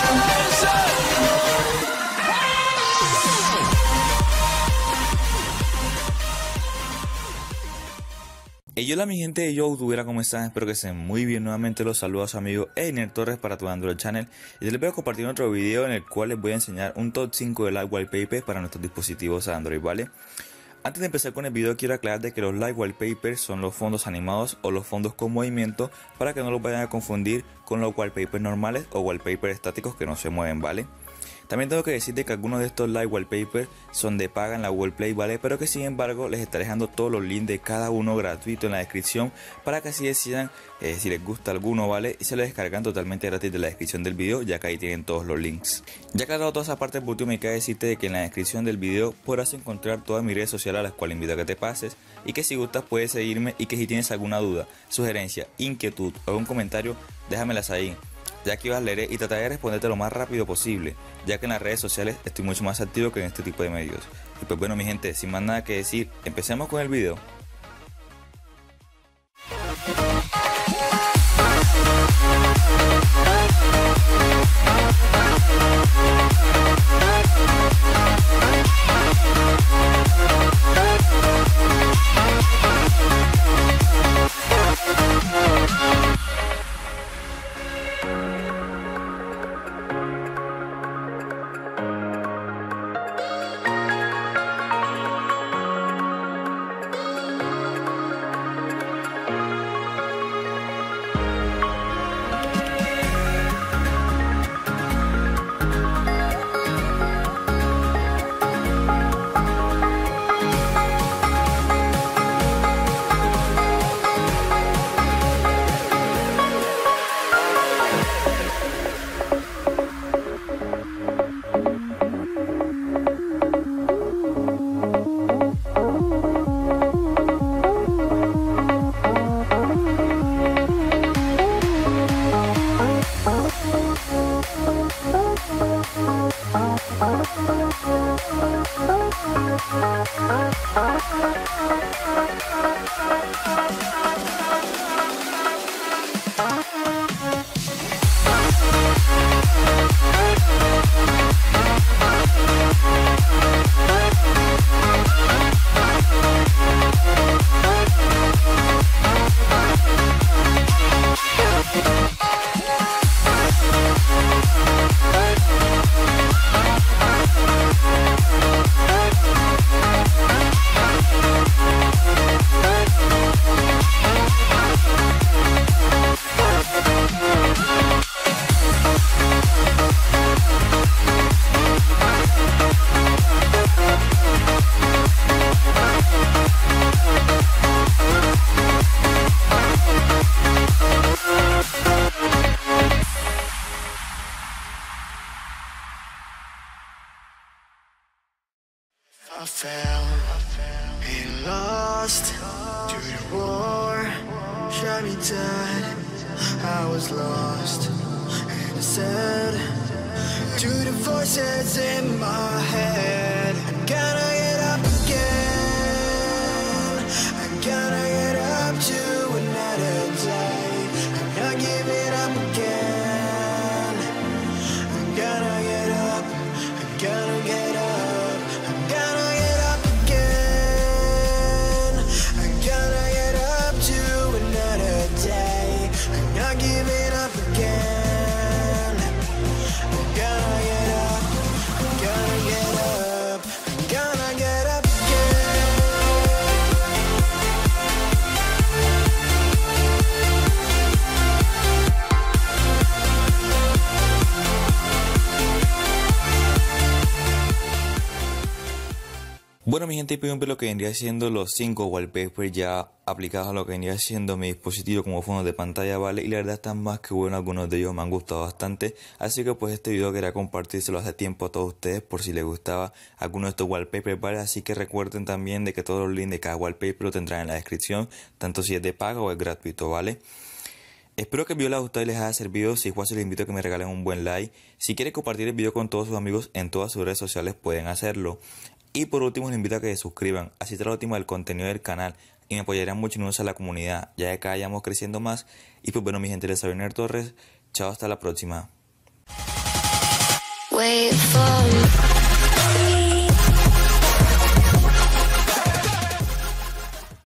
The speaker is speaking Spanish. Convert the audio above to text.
Hey, hola mi gente de YouTubera, ¿cómo están? Espero que estén muy bien. Nuevamente los saludos a su amigo Einer Torres para tu Android Channel. Y les voy a compartir otro video en el cual les voy a enseñar un top 5 de live wallpapers para nuestros dispositivos Android, ¿vale? Antes de empezar con el video quiero aclarar de que los live wallpapers son los fondos animados o los fondos con movimiento, para que no los vayan a confundir con los wallpapers normales o wallpapers estáticos que no se mueven, ¿vale? También tengo que decirte que algunos de estos live wallpapers son de paga en la Google Play, ¿vale? Pero que sin embargo les estaré dejando todos los links de cada uno gratuito en la descripción, para que así decidan si les gusta alguno, ¿vale? Y se lo descargan totalmente gratis de la descripción del video, ya que ahí tienen todos los links. Ya aclarado toda esa parte, por último me queda decirte de que en la descripción del video podrás encontrar todas mis redes sociales, a las cuales invito a que te pases, y que si gustas puedes seguirme, y que si tienes alguna duda, sugerencia, inquietud o algún comentario, déjamelas ahí, ya que las leeré y trataré de responderte lo más rápido posible, ya que en las redes sociales estoy mucho más activo que en este tipo de medios. Y pues bueno mi gente, sin más nada que decir, empecemos con el video. I fell and lost to the war, shot me dead. I was lost and I said to the voices in my head, I gotta get up again, I gotta get up to another day, I'm not giving up again, I gotta get up, I gotta get up. Bueno mi gente, pueden ver lo que vendría siendo los 5 wallpapers ya aplicados a lo que vendría siendo mi dispositivo como fondo de pantalla, ¿vale? Y la verdad están más que buenos, algunos de ellos me han gustado bastante, así que pues este video quería compartírselo hace tiempo a todos ustedes por si les gustaba alguno de estos wallpapers, ¿vale? Así que recuerden también de que todos los links de cada wallpaper lo tendrán en la descripción, tanto si es de pago o es gratuito, ¿vale? Espero que el video les haya gustado y les haya servido. Si fue así, les invito a que me regalen un buen like. Si quieren compartir el video con todos sus amigos en todas sus redes sociales, pueden hacerlo. Y por último, les invito a que se suscriban, así será lo último del contenido del canal y me apoyarían mucho en unirse a la comunidad, ya que cada día vamos creciendo más. Y pues bueno, mi gente, les saluda Einer Torres. Chao, hasta la próxima. way